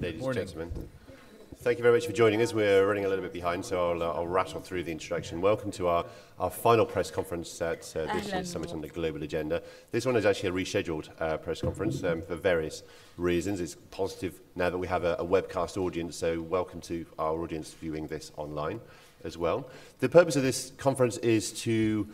ladies and gentlemen. Thank you very much for joining us. We're running a little bit behind, so I'll rattle through the introduction. Welcome to our final press conference at this year's Summit on the Global Agenda. This one is actually a rescheduled press conference for various reasons. It's positive now that we have a webcast audience, so welcome to our audience viewing this online as well. The purpose of this conference is to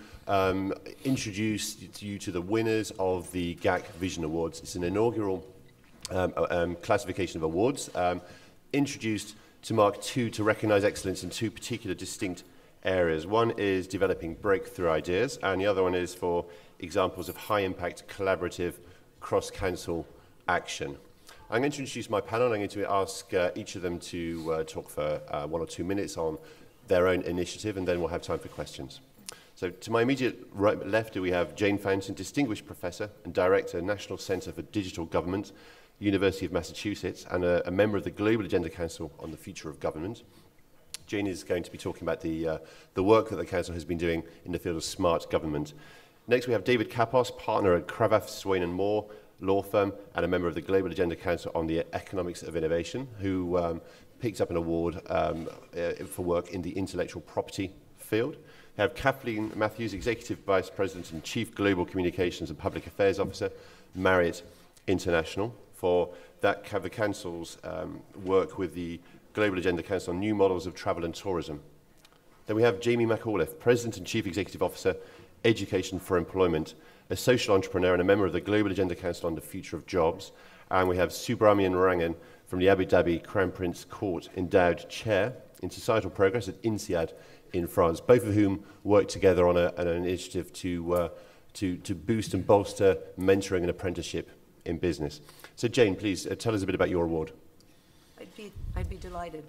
introduce you to the winners of the GAC Vision Awards. It's an inaugural classification of awards introduced to Mark II to recognise excellence in two particular distinct areas. One is developing breakthrough ideas, and the other one is for examples of high-impact, collaborative, cross-council action. I'm going to introduce my panel, and I'm going to ask each of them to talk for 1 or 2 minutes on their own initiative, and then we'll have time for questions. So to my immediate left, we have Jane Fountain, Distinguished Professor and Director, National Centre for Digital Government, University of Massachusetts, and a member of the Global Agenda Council on the Future of Government. Jane is going to be talking about the work that the Council has been doing in the field of smart government. Next, we have David Kappos, partner at Cravath, Swaine and Moore law firm, and a member of the Global Agenda Council on the Economics of Innovation, who picked up an award for work in the intellectual property field. We have Kathleen Matthews, Executive Vice President and Chief Global Communications and Public Affairs Officer, Marriott International, for the Council's work with the Global Agenda Council on new models of travel and tourism. Then we have Jamie McAuliffe, President and Chief Executive Officer, Education for Employment, a social entrepreneur and a member of the Global Agenda Council on the Future of Jobs. And we have Subramanian Rangan from the Abu Dhabi Crown Prince Court Endowed Chair in Societal Progress at INSEAD in France, both of whom work together on an initiative to boost and bolster mentoring and apprenticeship in business. So Jane, please tell us a bit about your award. I'd be delighted.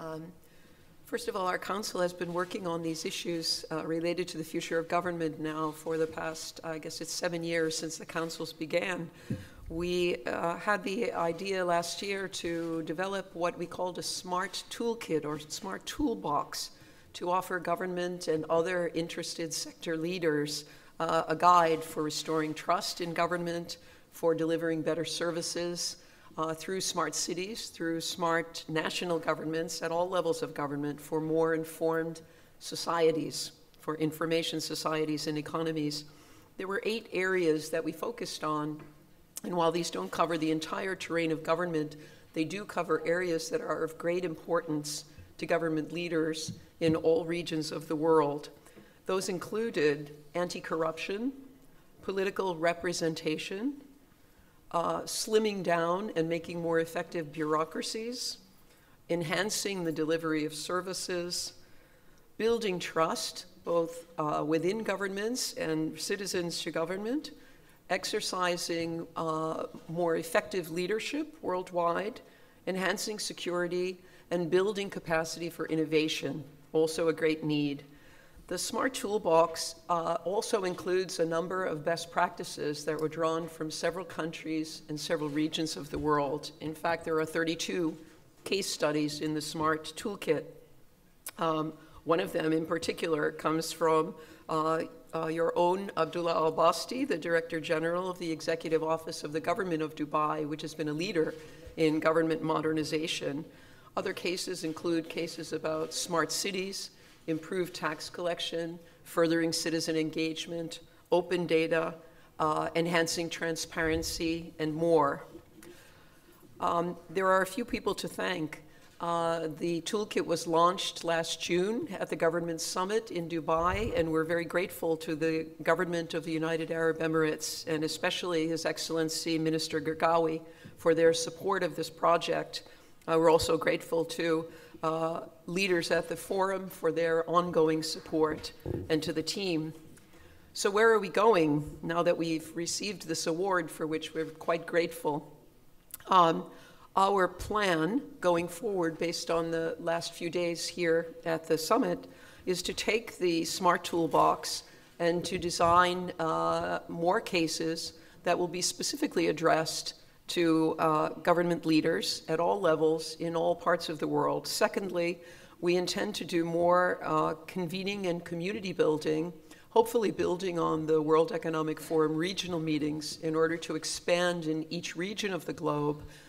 First of all, our council has been working on these issues related to the future of government now for the past, I guess it's 7 years since the councils began. We had the idea last year to develop what we called a smart toolkit or smart toolbox to offer government and other interested sector leaders a guide for restoring trust in government, for delivering better services through smart cities, through smart national governments at all levels of government, for more informed societies, for information societies and economies. There were 8 areas that we focused on, and while these don't cover the entire terrain of government, they do cover areas that are of great importance to government leaders in all regions of the world. Those included anti-corruption, political representation, slimming down and making more effective bureaucracies, enhancing the delivery of services, building trust, both within governments and citizens to government, exercising more effective leadership worldwide, enhancing security, and building capacity for innovation, also a great need. The Smart Toolbox also includes a number of best practices that were drawn from several countries and several regions of the world. In fact, there are 32 case studies in the Smart Toolkit. One of them in particular comes from your own Abdullah Al-Basti, the Director General of the Executive Office of the Government of Dubai, which has been a leader in government modernization. Other cases include cases about smart cities, improved tax collection, furthering citizen engagement, open data, enhancing transparency, and more. There are a few people to thank. The toolkit was launched last June at the Government Summit in Dubai, and we're very grateful to the government of the United Arab Emirates, and especially His Excellency Minister Gergawi, for their support of this project. We're also grateful to leaders at the forum for their ongoing support, and to the team. So where are we going now that we've received this award, for which we're quite grateful? Our plan going forward, based on the last few days here at the summit, is to take the Smart Toolbox and to design more cases that will be specifically addressed to government leaders at all levels in all parts of the world. Secondly, we intend to do more convening and community building, hopefully building on the World Economic Forum regional meetings in order to expand in each region of the globe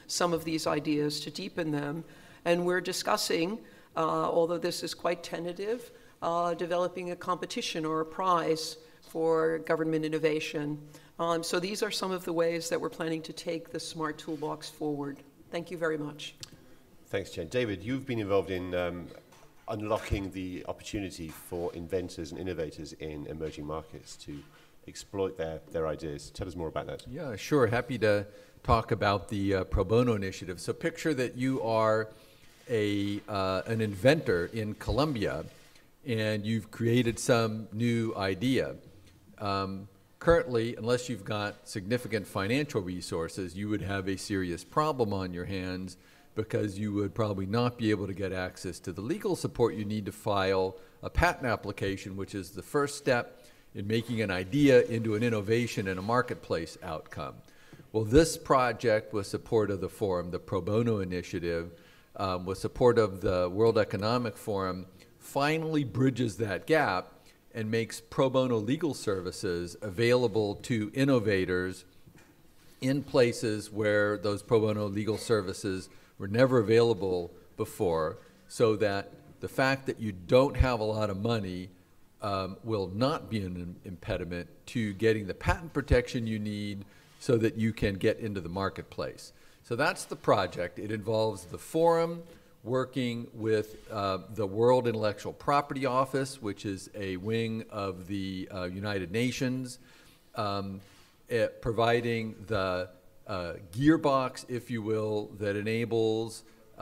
some of these ideas, to deepen them. And we're discussing, although this is quite tentative, developing a competition or a prize for government innovation. So these are some of the ways that we're planning to take the Smart Toolbox forward. Thank you very much. Thanks, Jen. David, you've been involved in unlocking the opportunity for inventors and innovators in emerging markets to exploit their ideas. Tell us more about that. Yeah, sure. Happy to talk about the Pro Bono initiative. So picture that you are an inventor in Colombia and you've created some new idea. Currently, unless you've got significant financial resources, you would have a serious problem on your hands because you would probably not be able to get access to the legal support you need to file a patent application, which is the first step in making an idea into an innovation and a marketplace outcome. Well, this project, with support of the forum, the Pro Bono initiative, with support of the World Economic Forum, finally bridges that gap and makes pro bono legal services available to innovators in places where those pro bono legal services were never available before, so that the fact that you don't have a lot of money will not be an impediment to getting the patent protection you need so that you can get into the marketplace. So that's the project. It involves the forum working with the World Intellectual Property Office, which is a wing of the United Nations, providing the gearbox, if you will, that enables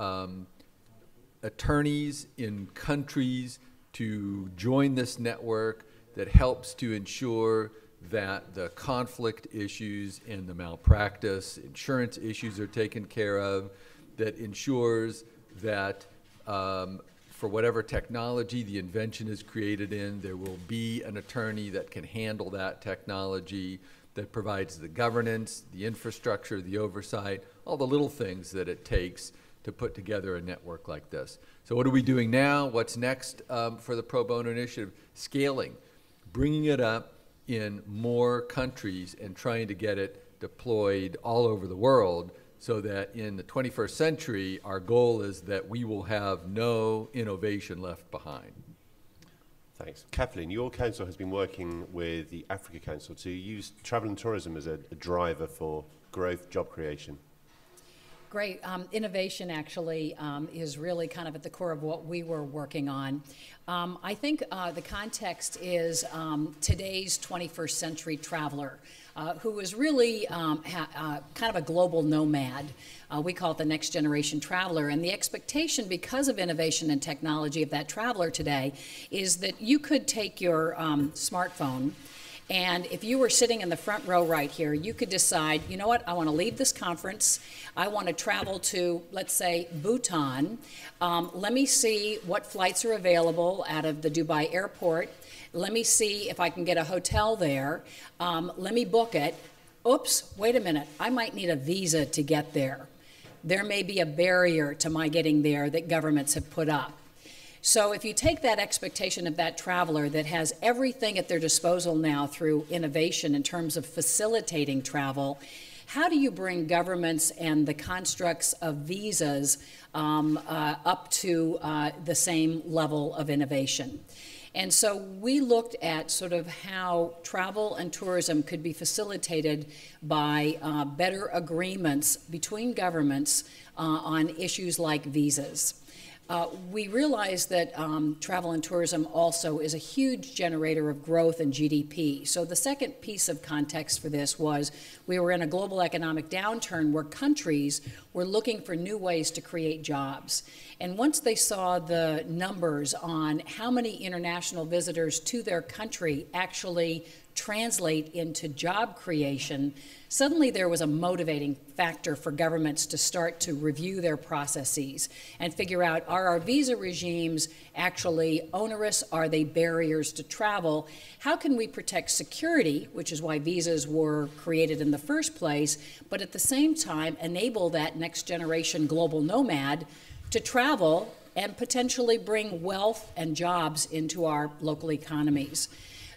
attorneys in countries to join this network, that helps to ensure that the conflict issues and the malpractice insurance issues are taken care of, that ensures that for whatever technology the invention is created in, there will be an attorney that can handle that technology, that provides the governance, the infrastructure, the oversight, all the little things that it takes to put together a network like this. So what are we doing now? What's next for the Pro Bono initiative? Scaling, bringing it up in more countries and trying to get it deployed all over the world, so that in the 21st century, our goal is that we will have no innovation left behind. Thanks. Kathleen, your council has been working with the Africa Council to use travel and tourism as a driver for growth, job creation. Great. Innovation actually is really kind of at the core of what we were working on. I think the context is today's 21st century traveler, who is really kind of a global nomad. We call it the next generation traveler. And the expectation, because of innovation and technology, of that traveler today is that you could take your smartphone, and if you were sitting in the front row right here, you could decide, you know what, I want to leave this conference. I want to travel to, let's say, Bhutan. Let me see what flights are available out of the Dubai airport. Let me see if I can get a hotel there. Let me book it. Oops, wait a minute. I might need a visa to get there. There may be a barrier to my getting there that governments have put up. So if you take that expectation of that traveler that has everything at their disposal now through innovation in terms of facilitating travel, how do you bring governments and the constructs of visas up to the same level of innovation? And so we looked at sort of how travel and tourism could be facilitated by better agreements between governments on issues like visas. We realize that travel and tourism also is a huge generator of growth and GDP. So the second piece of context for this was we were in a global economic downturn where countries were looking for new ways to create jobs. And once they saw the numbers on how many international visitors to their country actually translate into job creation, suddenly there was a motivating factor for governments to start to review their processes and figure out, are our visa regimes actually onerous? Are they barriers to travel? How can we protect security, which is why visas were created in the first place, but at the same time enable that next generation global nomad to travel and potentially bring wealth and jobs into our local economies?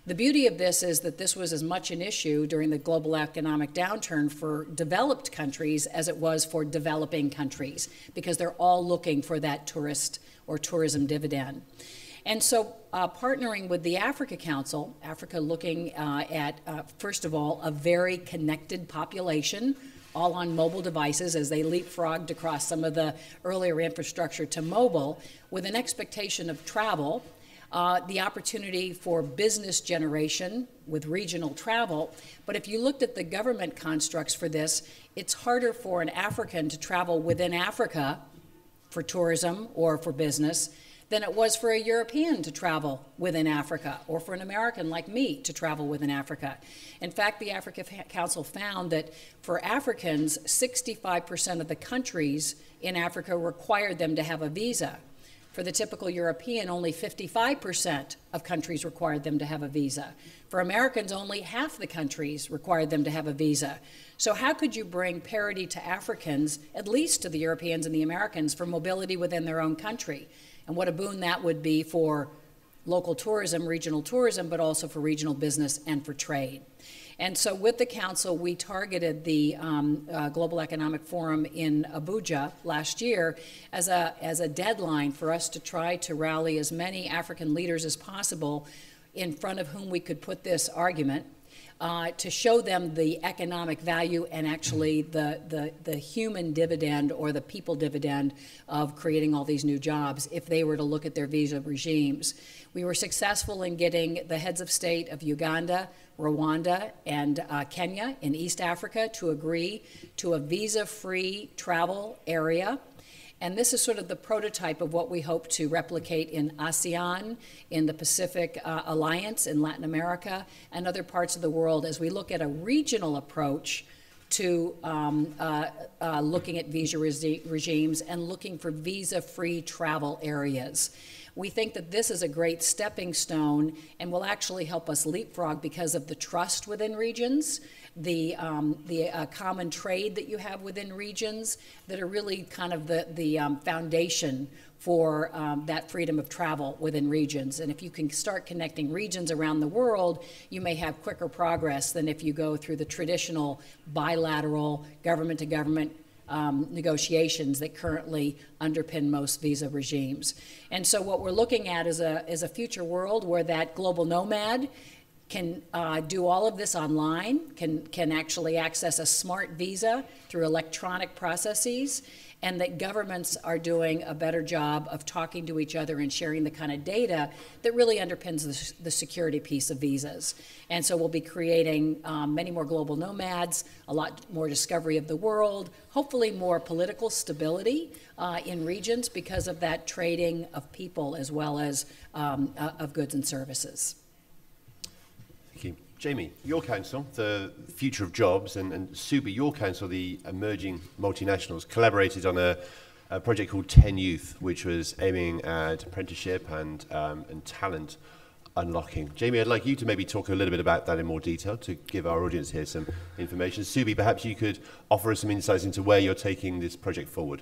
The beauty of this is that this was as much an issue during the global economic downturn for developed countries as it was for developing countries, because they're all looking for that tourist or tourism dividend. And so partnering with the Africa Council, Africa looking at, first of all, a very connected population, all on mobile devices as they leapfrogged across some of the earlier infrastructure to mobile, with an expectation of travel, the opportunity for business generation with regional travel. But if you looked at the government constructs for this, it's harder for an African to travel within Africa for tourism or for business than it was for a European to travel within Africa, or for an American like me to travel within Africa. In fact, the Africa Council found that for Africans, 65% of the countries in Africa required them to have a visa. For the typical European, only 55% of countries required them to have a visa. For Americans, only half the countries required them to have a visa. So how could you bring parity to Africans, at least to the Europeans and the Americans, for mobility within their own country? And what a boon that would be for local tourism, regional tourism, but also for regional business and for trade. And so with the council, we targeted the Global Economic Forum in Abuja last year as a deadline for us to try to rally as many African leaders as possible in front of whom we could put this argument, to show them the economic value and actually the human dividend or the people dividend of creating all these new jobs if they were to look at their visa regimes. We were successful in getting the heads of state of Uganda, Rwanda, and Kenya in East Africa to agree to a visa-free travel area. And this is sort of the prototype of what we hope to replicate in ASEAN, in the Pacific Alliance, in Latin America, and other parts of the world as we look at a regional approach to looking at visa regimes and looking for visa-free travel areas. We think that this is a great stepping stone and will actually help us leapfrog because of the trust within regions, the common trade that you have within regions that are really kind of the foundation for that freedom of travel within regions. And if you can start connecting regions around the world, you may have quicker progress than if you go through the traditional bilateral government-to-government negotiations that currently underpin most visa regimes. And so what we're looking at is a future world where that global nomad can do all of this online, can actually access a smart visa through electronic processes, and that governments are doing a better job of talking to each other and sharing the kind of data that really underpins the security piece of visas. And so we'll be creating many more global nomads, a lot more discovery of the world, hopefully more political stability in regions because of that trading of people as well as of goods and services. Thank you. Jamie, your council, the Future of Jobs, and Subi, your council, the Emerging Multinationals, collaborated on a project called 10 Youth, which was aiming at apprenticeship and talent unlocking. Jamie, I'd like you to maybe talk a little bit about that in more detail to give our audience here some information. Subi, perhaps you could offer us some insights into where you're taking this project forward.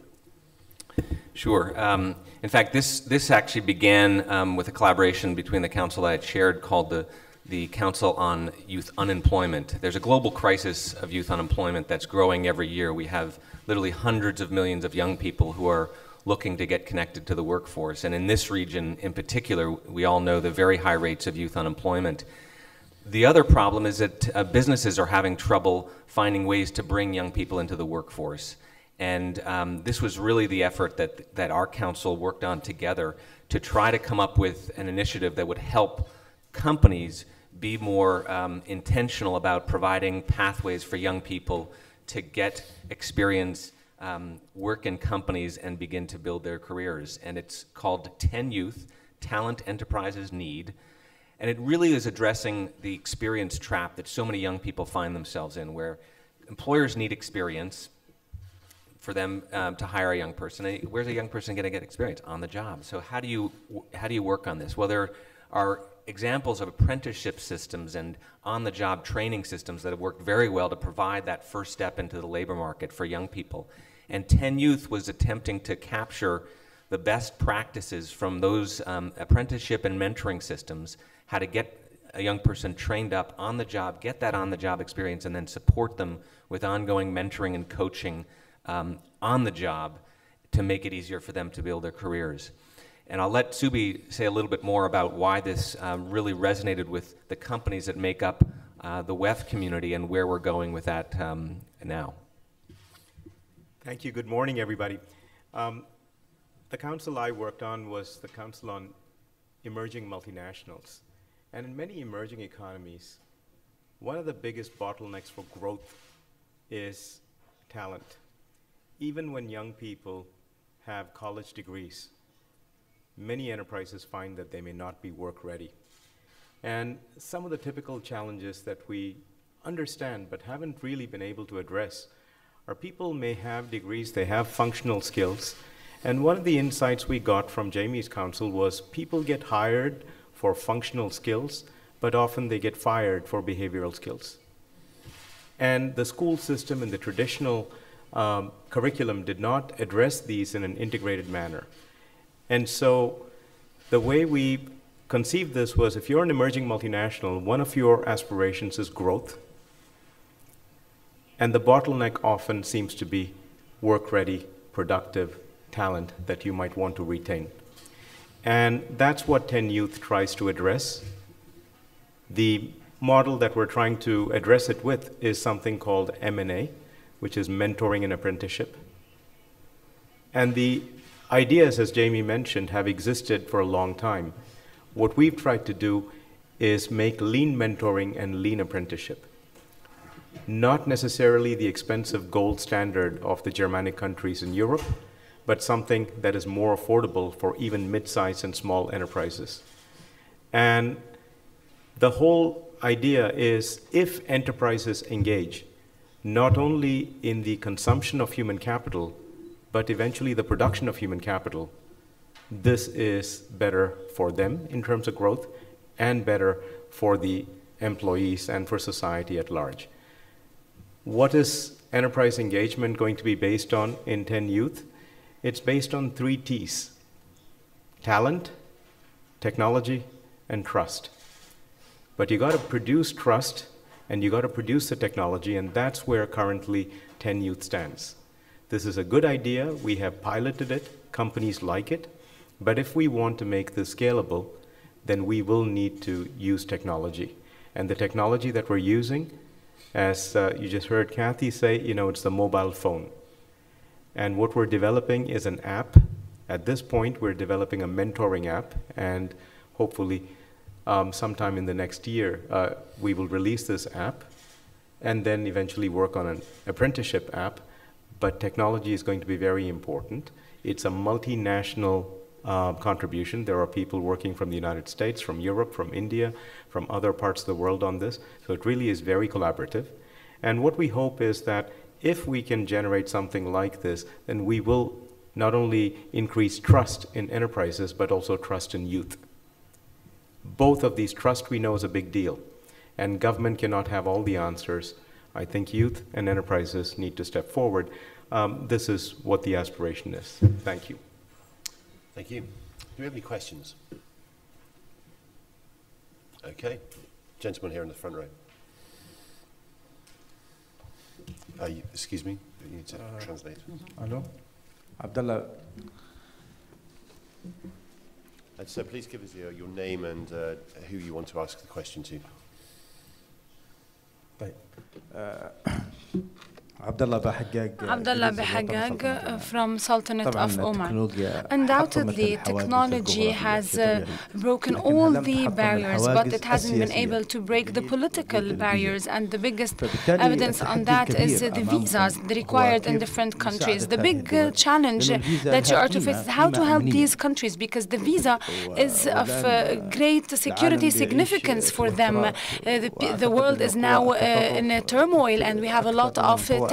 Sure. In fact, this actually began with a collaboration between the council I had chaired called the Council on Youth Unemployment. There's a global crisis of youth unemployment that's growing every year. We have literally hundreds of millions of young people who are looking to get connected to the workforce. And in this region in particular, we all know the very high rates of youth unemployment. The other problem is that businesses are having trouble finding ways to bring young people into the workforce. And this was really the effort that our council worked on together to try to come up with an initiative that would help companies be more intentional about providing pathways for young people to get experience, work in companies, and begin to build their careers. And it's called 10 Youth, Talent Enterprises Need. And it really is addressing the experience trap that so many young people find themselves in, where employers need experience for them to hire a young person. And where's a young person going to get experience? On the job. So how do you work on this? Well, there are examples of apprenticeship systems and on-the-job training systems that have worked very well to provide that first step into the labor market for young people. And 10 Youth was attempting to capture the best practices from those apprenticeship and mentoring systems, how to get a young person trained up on the job, get that on-the-job experience, and then support them with ongoing mentoring and coaching on the job to make it easier for them to build their careers. And I'll let Subi say a little bit more about why this really resonated with the companies that make up the WEF community and where we're going with that now. Thank you. Good morning, everybody. The council I worked on was the Council on Emerging Multinationals. And in many emerging economies, one of the biggest bottlenecks for growth is talent. Even when young people have college degrees, many enterprises find that they may not be work ready. And some of the typical challenges that we understand but haven't really been able to address are people may have degrees, they have functional skills, and one of the insights we got from Jamie's council was people get hired for functional skills, but often they get fired for behavioral skills. And the school system and the traditional curriculum did not address these in an integrated manner. And so the way we conceived this was, if you're an emerging multinational, one of your aspirations is growth. And the bottleneck often seems to be work-ready, productive talent that you might want to retain. And that's what 10 Youth tries to address. The model that we're trying to address it with is something called M&A, which is mentoring and apprenticeship. And the ideas, as Jamie mentioned, have existed for a long time. What we've tried to do is make lean mentoring and lean apprenticeship. Not necessarily the expensive gold standard of the Germanic countries in Europe, but something that is more affordable for even mid-sized and small enterprises. And the whole idea is, if enterprises engage not only in the consumption of human capital, but eventually the production of human capital, this is better for them in terms of growth and better for the employees and for society at large. What is enterprise engagement going to be based on in 10 Youth? It's based on 3 T's: talent, technology, and trust. But you got to produce trust and you got to produce the technology, and that's where currently 10 Youth stands. This is a good idea. We have piloted it. Companies like it. But if we want to make this scalable, then we will need to use technology. And the technology that we're using, as you just heard Kathy say, it's the mobile phone. And what we're developing is an app. At this point, we're developing a mentoring app, and hopefully sometime in the next year, we will release this app and then eventually work on an apprenticeship app. But technology is going to be very important. It's a multinational contribution. There are people working from the United States, from Europe, from India, from other parts of the world on this. So it really is very collaborative. And what we hope is that if we can generate something like this, then we will not only increase trust in enterprises, but also trust in youth. Both of these, trust we know is a big deal, and government cannot have all the answers. I think youth and enterprises need to step forward. This is what the aspiration is. Thank you. Thank you. Do we have any questions? Okay. Gentleman here in the front row. Excuse me, you need to translate. Hello, Abdullah. So please give us your name and who you want to ask the question to. Abdullah Bahagag from Sultanate of Oman. Undoubtedly, technology has broken all the barriers, but it hasn't been able to break the political barriers, and the biggest evidence on that is the visas required in different countries. The big challenge that you are to face is how to help these countries, because the visa is of great security significance for them. The world is now in a turmoil, and we have a lot of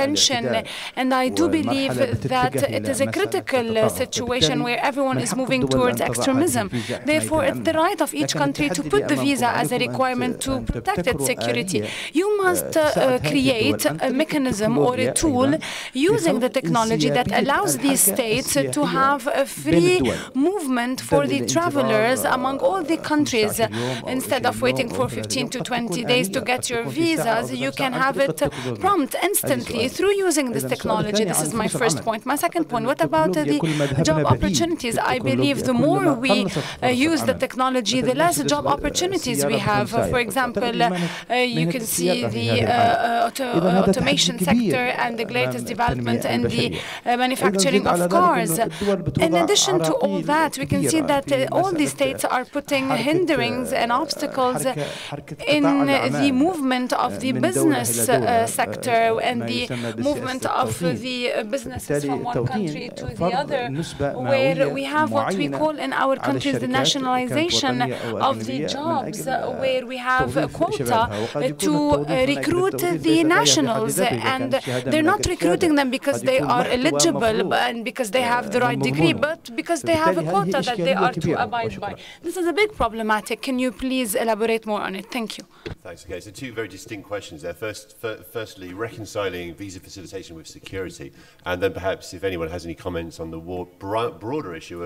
attention, and I do believe that it is a critical situation where everyone is moving towards extremism. Therefore, it's the right of each country to put the visa as a requirement to protect its security. You must create a mechanism or a tool using the technology that allows these states to have a free movement for the travelers among all the countries. Instead of waiting for 15 to 20 days to get your visas, you can have it prompt instantly through using this technology. This is my first point. My second point, what about the job opportunities? I believe the more we use the technology, the less job opportunities we have. For example, you can see the automation sector and the latest development in the manufacturing of cars. In addition to all that, we can see that all these states are putting hinderings and obstacles in the movement of the business sector and the movement of the businesses from one country to the other, where we have what we call in our countries the nationalization of the jobs, where we have a quota to recruit the nationals, and they're not recruiting them because they are eligible and because they have the right degree, but because they have a quota that they are to abide by. This is a big problematic. Can you please elaborate more on it? Thank you. Thanks. Okay, so two very distinct questions there. Firstly, reconciling visa facilitation with security, and then perhaps if anyone has any comments on the broader issue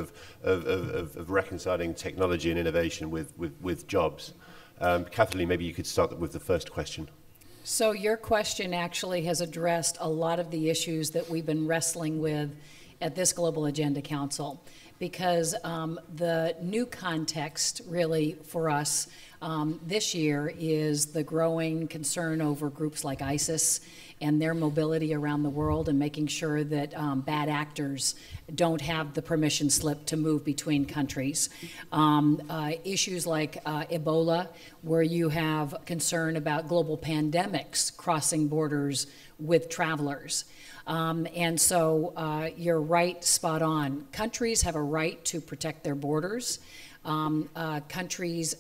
of reconciling technology and innovation with jobs. Kathleen, maybe you could start with the first question. So your question actually has addressed a lot of the issues that we've been wrestling with at this Global Agenda Council, because the new context really for us this year is the growing concern over groups like ISIS and their mobility around the world, and making sure that bad actors don't have the permission slip to move between countries. Issues like Ebola, where you have concern about global pandemics crossing borders with travelers. And so you're right, spot on. Countries have a right to protect their borders. Countries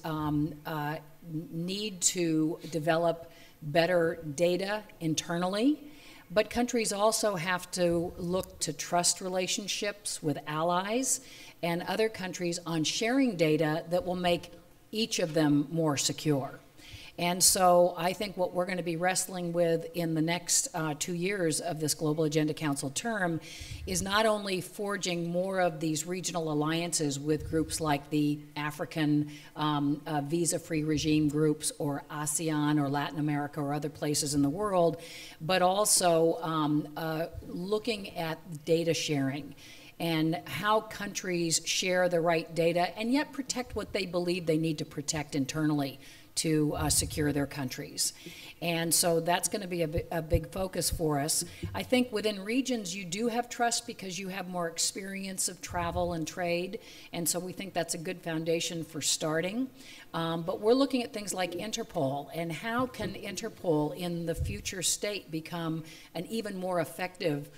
need to develop better data internally, but countries also have to look to trust relationships with allies and other countries on sharing data that will make each of them more secure. And so I think what we're going to be wrestling with in the next 2 years of this Global Agenda Council term is not only forging more of these regional alliances with groups like the African visa-free regime groups, or ASEAN, or Latin America, or other places in the world, but also looking at data sharing and how countries share the right data and yet protect what they believe they need to protect internally to secure their countries. And so that's going to be a big focus for us. I think within regions you do have trust because you have more experience of travel and trade, and so we think that's a good foundation for starting. But we're looking at things like Interpol, and how can Interpol in the future state become an even more effective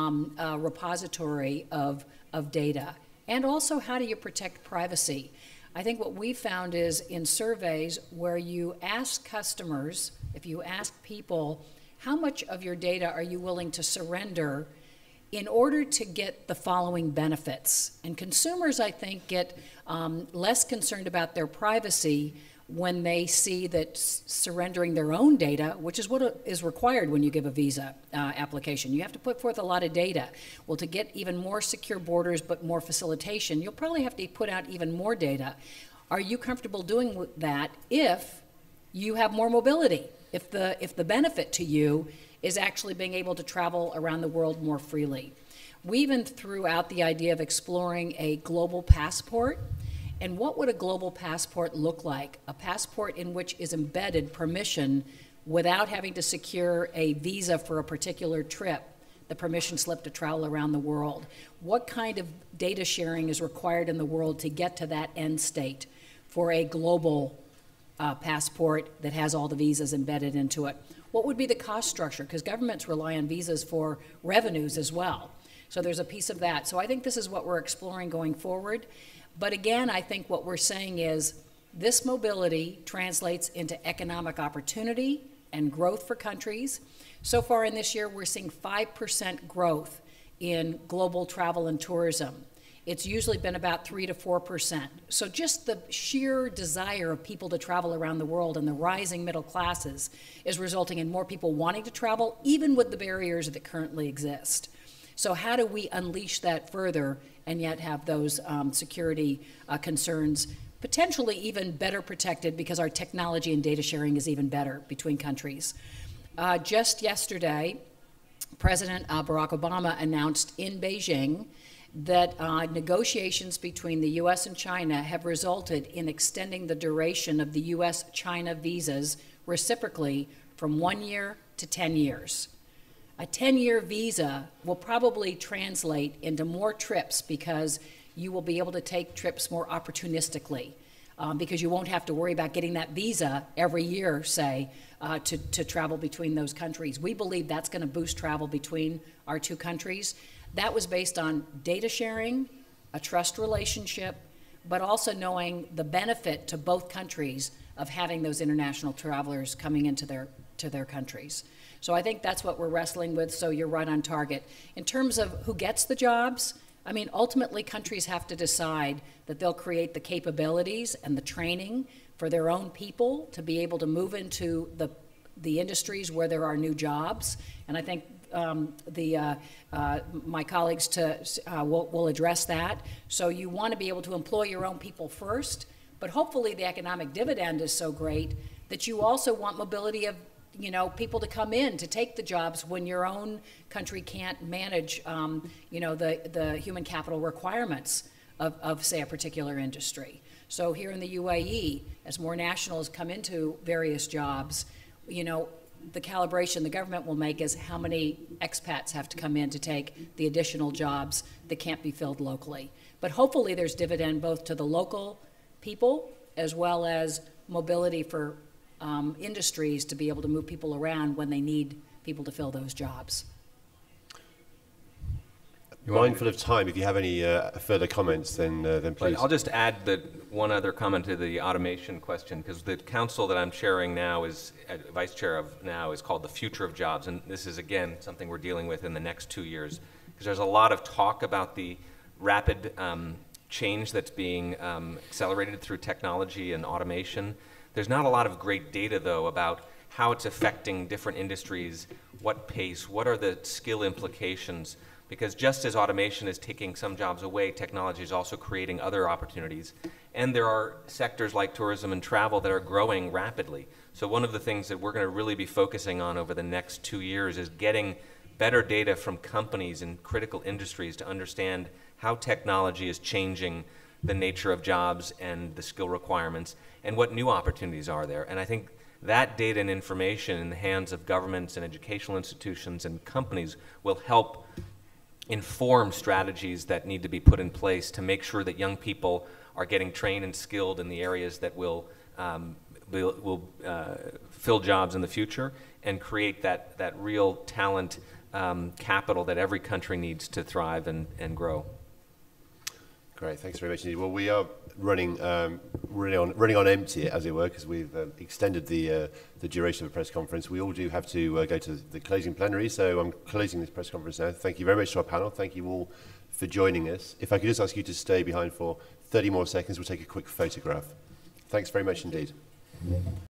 repository of data? And also, how do you protect privacy? I think what we found is in surveys where you ask customers, if you ask people, how much of your data are you willing to surrender in order to get the following benefits? And consumers, I think, get less concerned about their privacy when they see that surrendering their own data, which is what is required when you give a visa application. You have to put forth a lot of data. Well, to get even more secure borders but more facilitation, you'll probably have to put out even more data. Are you comfortable doing that if you have more mobility, if the benefit to you is actually being able to travel around the world more freely? We even threw out the idea of exploring a global passport. And what would a global passport look like? A passport in which is embedded permission without having to secure a visa for a particular trip, the permission slip to travel around the world. What kind of data sharing is required in the world to get to that end state for a global passport that has all the visas embedded into it? What would be the cost structure? Because governments rely on visas for revenues as well. So there's a piece of that. So I think this is what we're exploring going forward. But again, I think what we're saying is this mobility translates into economic opportunity and growth for countries. So far in this year, we're seeing 5% growth in global travel and tourism. It's usually been about 3 to 4%. So just the sheer desire of people to travel around the world and the rising middle classes is resulting in more people wanting to travel, even with the barriers that currently exist. So how do we unleash that further and yet have those security concerns potentially even better protected because our technology and data sharing is even better between countries? Just yesterday, President Barack Obama announced in Beijing that negotiations between the U.S. and China have resulted in extending the duration of the U.S.-China visas reciprocally from 1 year to 10 years. A 10-year visa will probably translate into more trips because you will be able to take trips more opportunistically because you won't have to worry about getting that visa every year, say, to travel between those countries. We believe that's going to boost travel between our two countries. That was based on data sharing, a trust relationship, but also knowing the benefit to both countries of having those international travelers coming into their countries. So I think that's what we're wrestling with, so you're right on target. In terms of who gets the jobs, I mean, ultimately countries have to decide that they'll create the capabilities and the training for their own people to be able to move into the industries where there are new jobs. And I think my colleagues will address that. So you want to be able to employ your own people first, but hopefully the economic dividend is so great that you also want mobility of people to come in to take the jobs when your own country can't manage the human capital requirements of say a particular industry. So here in the UAE, as more nationals come into various jobs, the calibration the government will make is how many expats have to come in to take the additional jobs that can't be filled locally. But hopefully there's dividend both to the local people as well as mobility for industries to be able to move people around when they need people to fill those jobs. Mindful of time, if you have any further comments, then please. I'll just add one other comment to the automation question, because the council that I'm chairing now is, vice chair of now, is called the Future of Jobs, and this is again something we're dealing with in the next 2 years, because there's a lot of talk about the rapid change that's being accelerated through technology and automation. There's not a lot of great data, though, about how it's affecting different industries, what pace, what are the skill implications. Because just as automation is taking some jobs away, technology is also creating other opportunities. And there are sectors like tourism and travel that are growing rapidly. So one of the things that we're going to really be focusing on over the next 2 years is getting better data from companies in critical industries to understand how technology is changing the nature of jobs and the skill requirements and what new opportunities are there. And I think that data and information in the hands of governments and educational institutions and companies will help inform strategies that need to be put in place to make sure that young people are getting trained and skilled in the areas that will fill jobs in the future and create that real talent capital that every country needs to thrive and grow. Great, thanks very much indeed. Well, we are running on empty, as it were, because we've extended the duration of the press conference. We all do have to go to the closing plenary, so I'm closing this press conference now. Thank you very much to our panel. Thank you all for joining us. If I could just ask you to stay behind for 30 more seconds, we'll take a quick photograph. Thanks very much indeed.